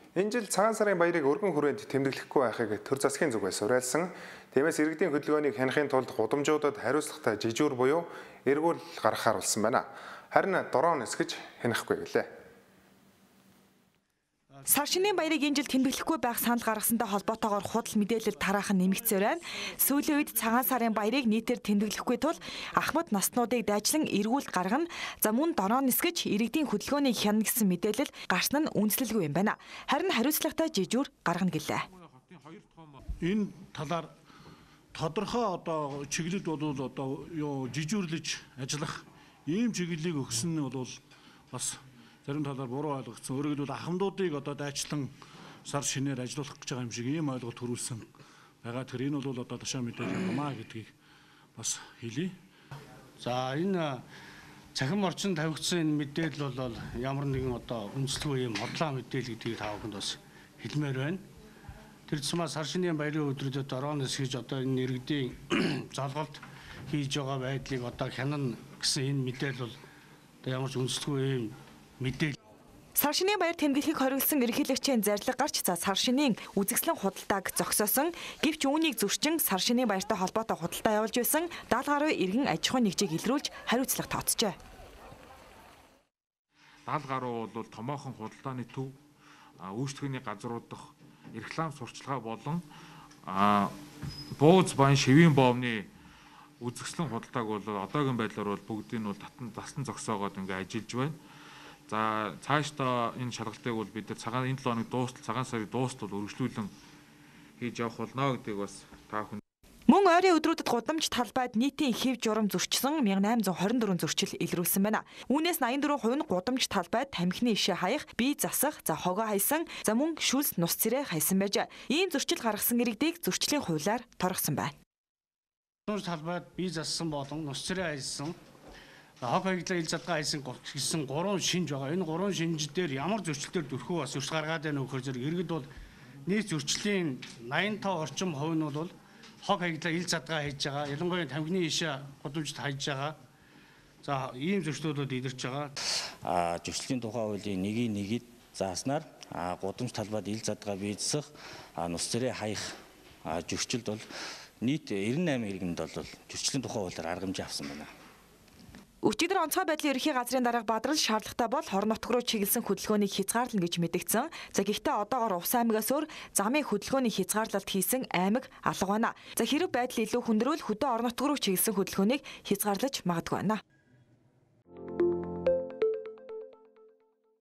Энэ жил цагаан сарын баярыг өргөн хүрээнд тэмдэглэхгүй байхыг төр засгийн зүгээс уриалсан. Тиймээс иргэдийн хөдөлгөөнийг хянахын тулд гудамжуудад хариуцлагатай жижүүр буюу эргүүл гаргахаар болсон байна. Харин дрон эсгэж хянахгүй гэлээ. Сар шинийн баярыг энэ жил тэмдэглэхгүй байх санал гаргасантай холбоотойгоор худал мэдээлэл тараахан нэмэгдсээр байна. Сүүлийн үед цагаан сарын баярыг нийтээр тэмдэглэхгүй тул ахмад наснуудыг дайжлан эргүүл гаргана. За мөн дрон нисгэж иргэдийн хөдөлгөөнийг хянана гэсэн мэдээлэл гарсан нь үндэслэлгүй юм байна. Харин хариуцлагатай жижүүр гаргана гэлээ. Энэ талаар тодорхой чиглэлд бол жижүүрлэж ажиллах ийм чиглэлийг өгсөн нь бол бас зарим талаар буруу ойлгогдсон. Өөрөөр хэлбэл ахмадуудыг дайчлан сар шинээр ажиллуулах гэж байгаа юм шиг ийм ойлголт төрүүлсэн байгаа. Тэгэхээр энэ бол тушаа мэдээлэл юмаа гэдгийг бас хэлье. За энэ цахим орчинд тавигдсан энэ мэдээлэл бол ямар нэгэн үндэслэгүй юм хотлоо мэдээлэл гэдгийг та бүхэнд бас хэлмээр байна. Тэр цэсмаа сар шинийн баярын өдрүүдэд дрон эсгэж энэ иргэдийн залгалт хийж байгаа байдлыг хянана гэсэн энэ мэдээлэл бол ямар ч үндэслэгүй юм мэдээлэл. Сар шинийн баяр тэмдэглэхийг хориглосон ерөнхийлөгчийн зарлиг гарч сар шинийн үзэсгэлэн худалдааг зогсоосон. Гэвч үүнийг зөрчин сар шинийн баяртай холбоотой худалдаа явуулж байсан 70 гаруй иргэн аж ахуйн нэгжийг илрүүлж хариуцлага тооцжээ. 70 гаруй бол томоохон худалдааны төв, үйлчлэгээний газрууд дахь реклам сурчлагаа болон бууз байн шивийн боомны үзэсгэлэн худалдааг бол одоогийн байдлаар бол бүгдийг нь татан зогсоогоод ажиллаж байна. За цаашдаа энэ шалгалтыг бол бид нар энэ 7 хоног дуустал цагаан сарын дуустал үргэлжлүүлэн хийж явах болно гэдгийг бас та бүхэн. Мөн ойрын өдрүүдэд гудамж талбайд нийтийн хэв журам зөрчсөн 1824 зөрчил илрүүлсэн байна. Үүнээс 84% нь гудамж талбайд тамхины ишээ хаях, бие засах, хогоо хайсан, мөн шүлс нус цэрэг хайсан байж. Ийм зөрчил гаргасан иргэдийг зөрчлийн хуулиар торгосон байна. Гудамж талбайд бие зассан болон нус цэрэг хайсан, хог хаягдлаа ил задгаа хайсан гэсэн 3 шинж байгаа. Энэ 3 шинж дээр ямар зөрчилтөөр дүрхүү бас зөрчил гаргаад байна нөхөр зэрэг иргэд бол нийт зөрчлийн 85% орчим хувь нь бол хог хаягдлаа ил задгаа хийж байгаа. Ялангуяа тамхины ишээ гудамжид хайж байгаа. За ийм зөрчлөлүүд илэрч байгаа. Зөрчлийн тухай хуулийн 1-1-ийг зааснаар гудамж талбайд ил задгаа бие засах, нус цэрэг хаях зөрчилд бол нийт 98 иргэнд бол зөрчлийн тухай хуулиар арга хэмжээ авсан байна. Өчигдөр онцгой байдлын ерөнхий газрын дарга Бадрал шаардлагатай бол хорон нутг руу чиглэсэн хөдөлгөөнийг хязгаарлана гэж мэдгдсэн. Гэхдээ одоогоор Увс аймагаас өөр замын хөдөлгөөний хязгаарлалт хийсэн аймаг алга байна. Хэрэв байдал илүү хүндрвэл хөдөө орон нутг руу чиглэсэн хөдөлгөөнийг хязгаарлаж магадгүй байна.